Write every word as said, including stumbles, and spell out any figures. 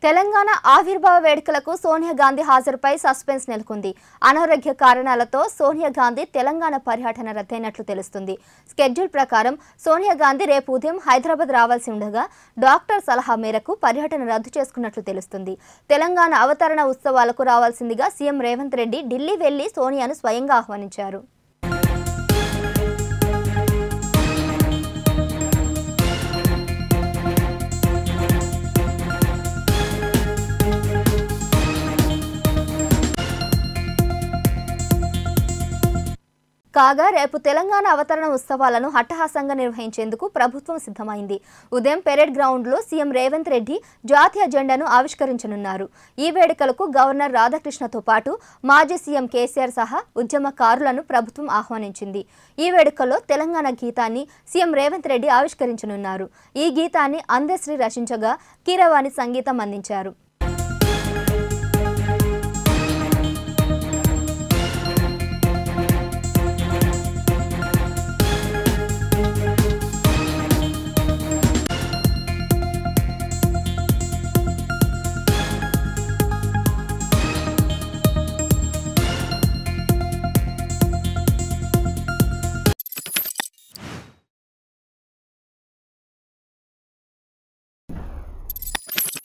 తెలంగాణ ఆవిర్భావ వేడుకలకు సోనియా గాంధీ హాజరుపై సస్పెన్స్ నెలకొంది. అనారోగ్య కారణాలతో సోనియా గాంధీ తెలంగాణ పర్యటన రద్దయినట్లు తెలుస్తుంది. స్కెడ్యూల్ ప్రకారం సోనియా గాంధీ రేపు ఉదయం హైదరాబాద్ రావాల్సి ఉండగా డాక్టర్ సలహా మేరకు పర్యటన రద్దు చేసుకున్నట్లు తెలుస్తుంది. తెలంగాణ అవతరణ ఉత్సవాలకు రావాల్సిందిగా సీఎం రేవంత్ రెడ్డి ఢిల్లీ వెళ్లి సోనియాను స్వయంగా ఆహ్వానించారు. కాగా రేపు తెలంగాణ అవతరణ ఉత్సవాలను హట్టహాసంగా నిర్వహించేందుకు ప్రభుత్వం సిద్ధమైంది. ఉదయం పెరేడ్ గ్రౌండ్లో సీఎం రేవంత్ రెడ్డి జాతీయ జెండాను ఆవిష్కరించనున్నారు. ఈ వేడుకలకు గవర్నర్ రాధాకృష్ణతో పాటు మాజీ సీఎం కేసీఆర్ సహా ఉద్యమకారులను ప్రభుత్వం ఆహ్వానించింది. ఈ వేడుకల్లో తెలంగాణ గీతాన్ని సీఎం రేవంత్ రెడ్డి ఆవిష్కరించనున్నారు. ఈ గీతాన్ని అందశ్రీ రచించగా కీరవాణి సంగీతం అందించారు.